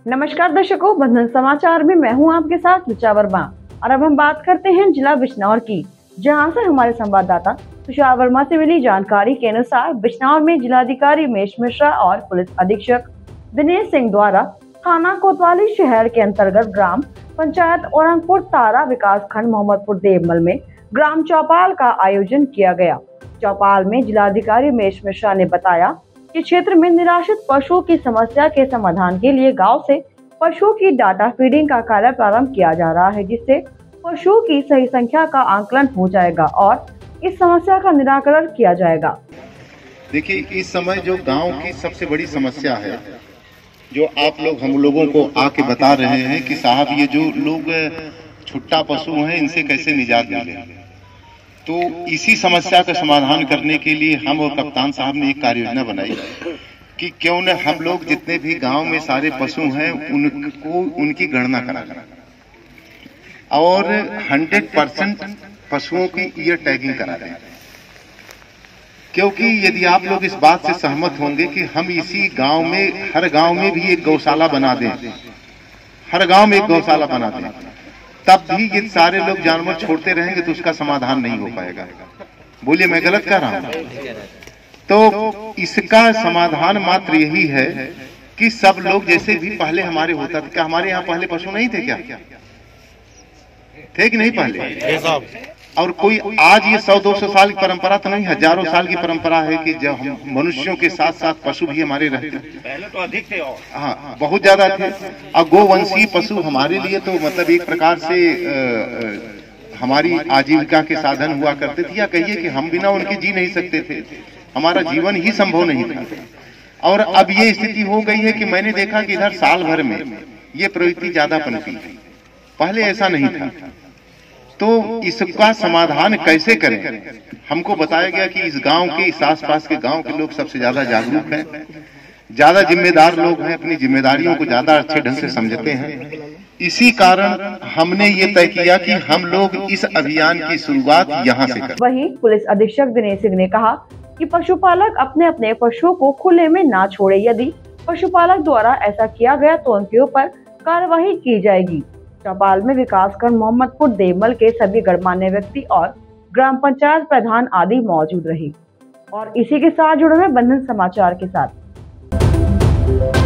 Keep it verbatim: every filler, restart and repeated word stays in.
नमस्कार दर्शकों, बंधन समाचार में मैं हूं आपके साथ ऋचा वर्मा। और अब हम बात करते हैं जिला बिजनौर की, जहां से हमारे संवाददाता तुषार वर्मा से मिली जानकारी के अनुसार बिजनौर में जिलाधिकारी उमेश मिश्रा और पुलिस अधीक्षक दिनेश सिंह द्वारा थाना कोतवाली शहर के अंतर्गत ग्राम पंचायत औरंगपुर तारा विकास खंड मोहम्मदपुर देवमल में ग्राम चौपाल का आयोजन किया गया। चौपाल में जिलाधिकारी उमेश मिश्रा ने बताया कि क्षेत्र में निराश्रित पशुओं की समस्या के समाधान के लिए गांव से पशुओं की डाटा फीडिंग का कार्य प्रारंभ किया जा रहा है, जिससे पशुओं की सही संख्या का आकलन हो जाएगा और इस समस्या का निराकरण किया जाएगा। देखिए, इस समय जो गांव की सबसे बड़ी समस्या है, जो आप लोग हम लोगों को आके बता रहे हैं कि साहब ये जो लोग छुट्टा पशु हैं इनसे कैसे निजात मिले, तो इसी समस्या का समाधान करने के लिए हम और कप्तान साहब ने एक कार्य योजना बनाई कि क्यों न हम लोग जितने भी गांव में सारे पशु हैं उनको उनकी गणना करा और सौ परसेंट पशुओं की ईयर टैगिंग करा दें। क्योंकि यदि आप लोग इस बात से सहमत होंगे कि हम इसी गांव में, हर गांव में भी एक गौशाला बना दें, हर गांव में एक गौशाला बना दें, तब भी ये सारे लोग जानवर छोड़ते रहेंगे तो उसका समाधान नहीं हो पाएगा। बोलिए, मैं गलत कह रहा हूं? तो इसका समाधान मात्र यही है कि सब लोग, जैसे भी पहले हमारे होता था, क्या हमारे यहाँ पहले पशु नहीं थे? क्या थे कि नहीं पहले? और कोई आज ये सौ दो सौ साल की परंपरा तो नहीं, हजारों साल की परंपरा है कि जब हम मनुष्यों के साथ साथ पशु भी हमारे रहते थे। पहले तो अधिक थे, हाँ, बहुत ज्यादा थे। और गोवंशीय पशु हमारे लिए तो मतलब एक प्रकार से आ, आ, हमारी आजीविका के साधन हुआ करते थे, या कहिए कि हम बिना उनके जी नहीं सकते थे, हमारा जीवन ही संभव नहीं था। और अब ये स्थिति हो गई है कि मैंने देखा कि इधर साल भर में ये प्रवृत्ति ज्यादा पनपी है, पहले ऐसा नहीं था। तो इसका समाधान कैसे करें? हमको बताया गया कि इस गांव के, इस आसपास के गांव के लोग सबसे ज्यादा जागरूक हैं, ज्यादा जिम्मेदार लोग हैं, अपनी जिम्मेदारियों को ज्यादा अच्छे ढंग से समझते हैं। इसी कारण हमने ये तय किया कि हम लोग इस अभियान की शुरुआत यहाँ से करें। वहीं पुलिस अधीक्षक दिनेश सिंह ने कहा कि पशुपालक अपने अपने पशुओं को खुले में ना छोड़े। यदि पशुपालक द्वारा ऐसा किया गया तो उनके ऊपर कार्रवाई की जाएगी। चौपाल में विकासखंड मोहम्मदपुर देवमल के सभी गणमान्य व्यक्ति और ग्राम पंचायत प्रधान आदि मौजूद रहे। और इसी के साथ जुड़े हैं बंधन समाचार के साथ।